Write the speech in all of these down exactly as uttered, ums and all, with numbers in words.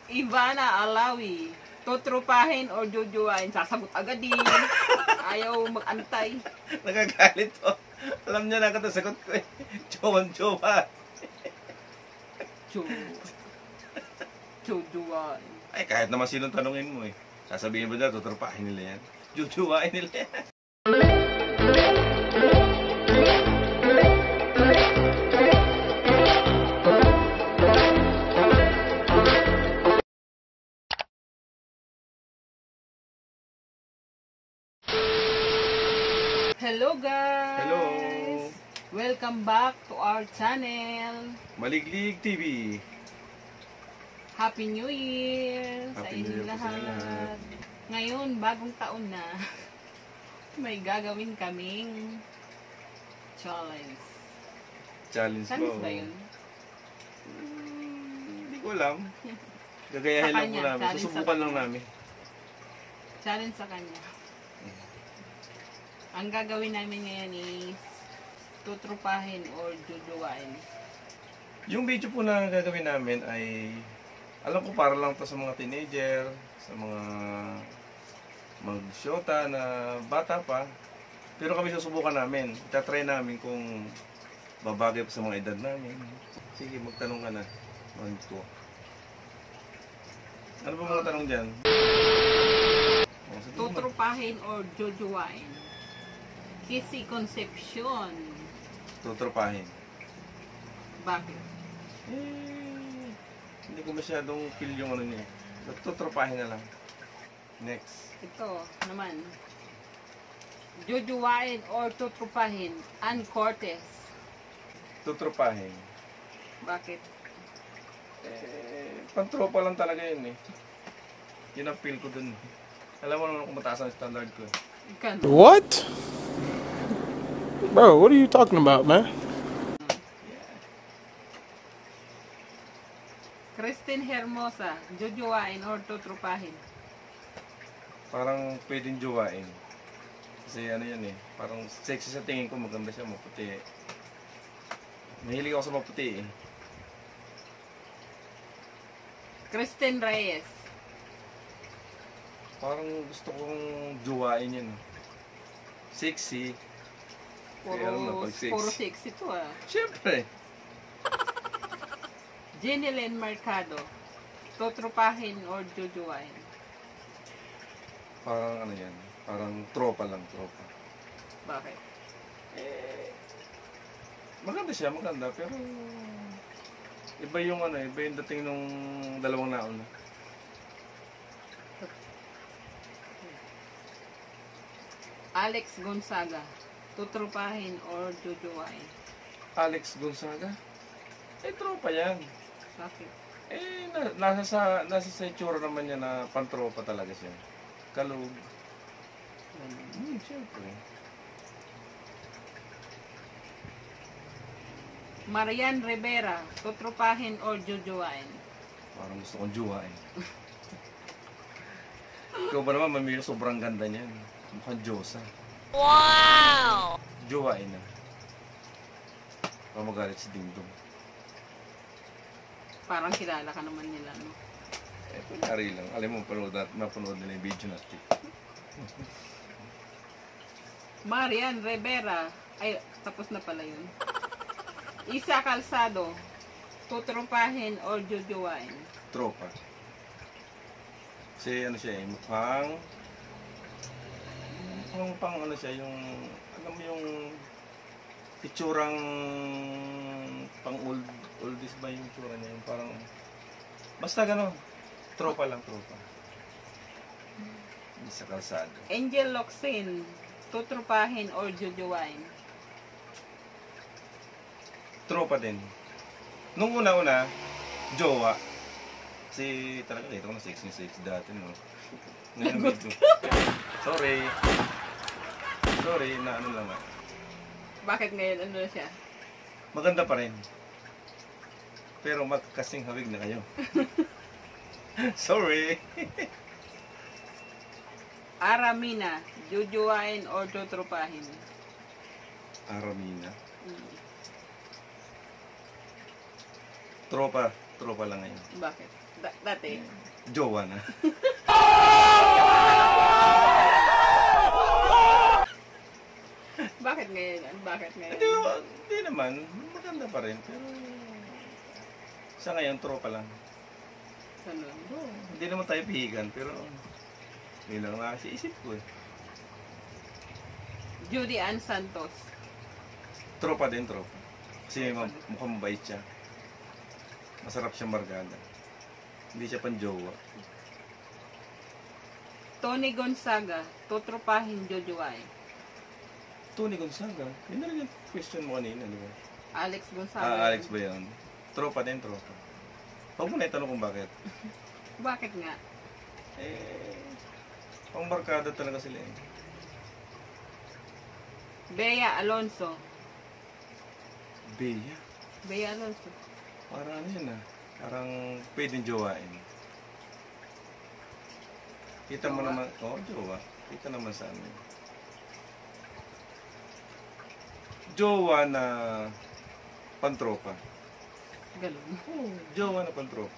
Ivana Alawi, tutrupahin o jujuain? Sasagot agad din. Ayaw mag-antay. Nagagalit to. Alam niya na ito, sagot ko eh. Jowan-jowa. Ju. Jujuain. Ay, kahit naman sinong tanungin mo eh. Sasabihin mo na, tutrupahin nila yan. Jujuwain nila yan. Hello guys! Hello! Welcome back to our channel. Maliglig T V. Happy New Year sa Happy New inyong Year po sa lahat. lahat. Ngayon, bagong taon na, may gagawin kaming challenge. Challenge Challenge ko. ba yun? Hmm, Hindi ko alam. Gagayahin Sa lang po kanya, namin. challenge Susubukan sa lang kanya. namin. Challenge sa kanya. Ang gagawin namin ngayon is tutrupahin or jujuwain. Yung video po na gagawin namin ay alam ko para lang to sa mga teenager, sa mga mag-shota na bata pa. Pero kami susubukan namin. Itatry namin kung babagay pa sa mga edad namin. Sige, magtanong ka na. Mag ko. Ano ba mga tanong dyan? Oh, sige, mag- Tutrupahin or jujuwain? Kissy Concepcion. Tutropahin. Bakit? Eh, hindi ko masyadong feel yung ano niya. Tutropahin na lang. Next. Ito naman. Jujuwain or tutrupahin? Ann Cortez. Tutropahin. Bakit? Eh, pantropa lang talaga yun eh. Yun ang feel ko dun. Alam mo naman kung mataas ang standard ko. Ikaw. What? Bro, what are you talking about, man? Christine Hermosa. Jujuwain or tutrupahin? Parang pwedeng jowain. Kasi ano yan eh. Parang sexy sa tingin ko. Maganda siya, maputi. Mahilig ako sa maputi eh. Christine Reyes. Parang gusto kong jowain yun. Sexy. Puro, Kaya alam na, pag sexy. puro sexy to ah. Siyempre. Jeneline Mercado. Tutrupahin or jujuwain? Parang ano yan. Parang tropa lang, tropa. Bakit? Eh, maganda siya, maganda. Pero iba yung ano, iba yung dating nung dalawang nauna. Alex Gonzaga. Tutrupahin or jujuwain? Alex Gonzaga? Eh, tropa yan. Bakit? Eh, na, nasa sa nasa sa itsura naman niya na pantropa talaga siya. Kalug. Hmm, siyempre. Marian Rivera. Tutrupahin or jujuwain? Parang gusto kong juwain. Ikaw ba naman, mamili sobrang ganda niyan. Mukhang Diyosa. Wow! Juwain na. Baka magalit si Dingdong. Parang kilala ka naman nila, no? Eh, kunyari lang. Alam mo, mapanood, nat mapanood nila yung video natin. Marian Rivera. Ay, tapos na pala yun. Isa Calzado. Tutrupahin or jujuwain? Tropa. Kasi ano siya eh, mukhang mukhang pang ano siya, yung alam mo yung itsurang pang old oldies ba yung itsura niya, yung parang basta gano'n, tropa lang, tropa. Hindi sa kalsado. Angel Locsin. Tutrupahin or jujuwain? Tropa din. Nung una-una, jowa. Kasi talaga dito ko na sexy sexy dati, no? Ngayon medyo. Sorry. Sorry, na ano lang ah. Bakit ngayon? Ano na siya? Maganda pa rin. Pero magkasing hawig na kayo. Sorry. Aramina. Jujuwain or tutrupahin? Aramina. Hmm. Tropa. Tropa lang ngayon. Bakit? Da- dati. Jowa na. Bakit ngayon? Bakit ngayon? Hindi, hindi naman. Maganda pa rin. Pero sa ngayon, tropa lang. Ano? Oh, hindi naman tayo pihigan, pero yun lang nga kasi isip ko eh. Judy Ann Santos. Tropa din, tropa. Kasi ma- mukhang mabait siya. Masarap siya margada. Hindi siya pang jowa. Tony Gonzaga. Tutropahin jojoay. Tony Gonzaga. Yun na rin yung question mo kanina, di ba? Alex Gonzaga. Ah, Alex ba yun? Tropa din, tropa. Huwag mo na itanong kung bakit. Bakit nga? Eh, pang barkada talaga sila eh. Bea Alonso. Bea. Bea Alonso. Parang ano yun ah. Parang pwedeng jowain. Kita mo Jowa? naman, oo, oh, jowa. Kita naman sa amin. Jowa na pantropa. Ganun. Oo, jowa na pantropa.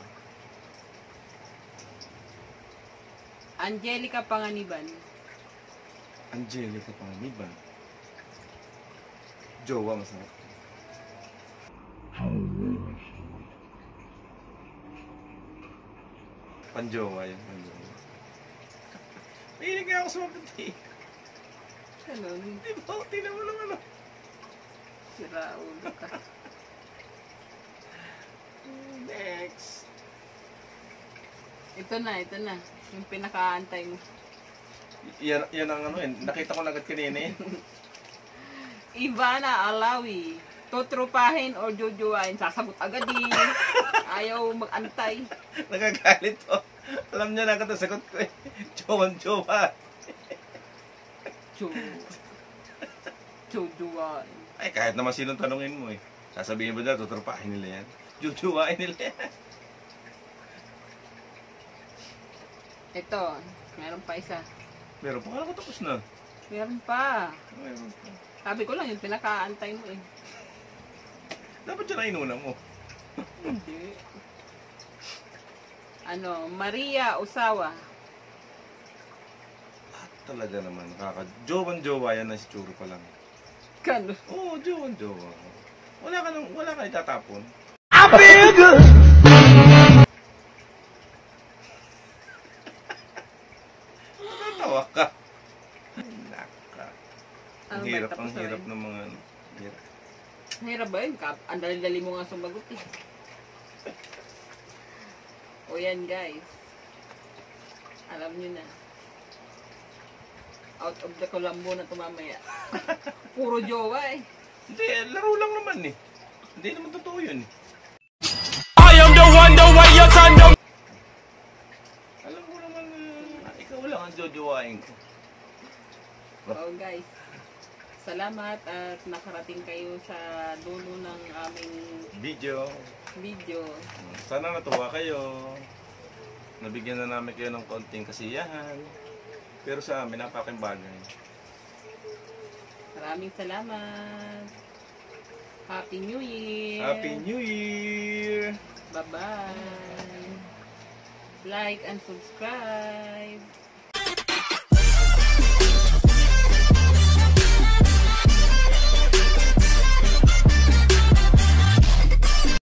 Angelica Panganiban. Angelica Panganiban. Jowa masarap. Panjowa yun. Panjowa. Mahilig nga ako sa mga puti. Ganun. Di ba? Tingnan mo lang ano. Sira ulo ka. Next. Ito na, ito na. Yung pinakaantay mo. Yan, yan ang ano eh. Nakita ko na agad kanina eh. Ivana Alawi. Tutrupahin o jojoain. Sasagot agad din. Ayaw mag-antay. Nagagalit to. Alam niya na agad ang sagot ko eh. Jowan-jowa. Jo. Jojoain. Ay, kahit naman sinong tanungin mo eh. Sasabihin mo na, tuturpahin nila yan. Jojowain nila yan. Ito. Meron pa isa. Meron pa, kala ko tapos na. Meron pa. Meron pa. Sabi ko lang yung pinakaantay mo eh. Dapat siya na inuna mo. Hindi. Ano, Maria Usawa. Ah, talaga naman, nakaka... Jowan-jowa yan na si Churo pa lang. Kano? Oo, oh, jowan-jowa. Wala ka nang, wala ka itatapon. Natatawa ka. Naka. Ang Ano ba, hirap, tapos ang na hirap rin? ng mga... ano, Hirap. Hirap ba yun? Kap- Ang dali-dali mo nga sumagot eh. O yan guys. Alam nyo na. Out of the Colombo na tumamaya. Puro jowa eh. Hindi, laro lang naman eh. Hindi naman totoo yun eh. I am the one, the way you turn the... Alam mo naman, uh, ikaw lang ang jojowain ko. So guys. Salamat at nakarating kayo sa dulo ng aming Video. video. Sana natuwa kayo. Nabigyan na namin kayo ng konting kasiyahan. Pero sa amin, napakaing bagay. Maraming salamat. Happy New Year. Happy New Year! Bye-bye. Like and subscribe.